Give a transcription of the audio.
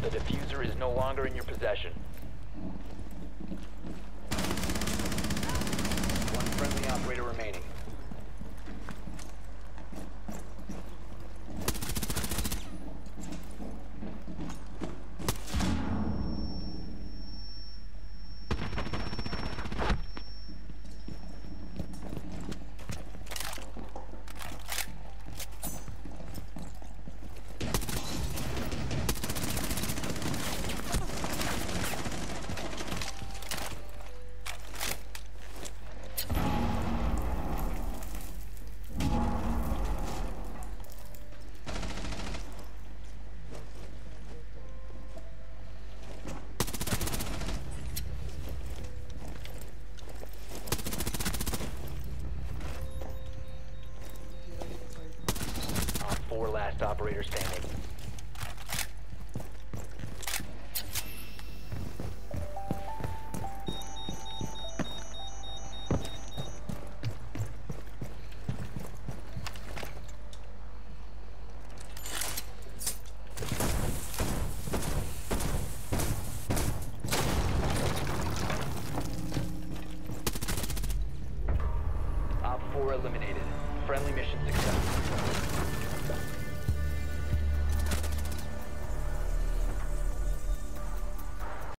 The diffuser is no longer in your possession. One friendly operator remaining. Last operator standing. Op 4 eliminated. Friendly mission successful.